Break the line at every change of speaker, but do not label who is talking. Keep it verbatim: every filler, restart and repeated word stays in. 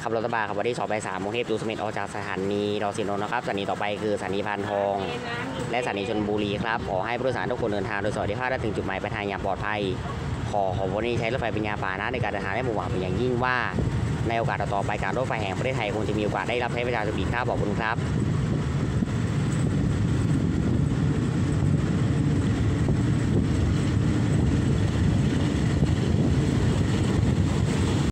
ขับรถบัสครับวันที่สองไปสามกรุงเทพดูสมิธออกจากสถานีรอสินนท์นะครับสถานีต่อไปคือสถานีพานทองและสถานีชลบุรีครับขอให้ผู้โดยสารทุกคนเดินทางโดยสวัสดิภาพและถึงจุดหมายปลายทางอย่างปลอดภัยขอขอวันนี้ใช้รถไฟเป็นยาพาหนะในการเดินทางได้หมู่หวังเป็นอย่างยิ่งว่าในโอกาสต่อไปการรถไฟแห่งประเทศไทยคงจะมีโอกาสได้รับใช้ประชาชนอีกครับขอบคุณครับ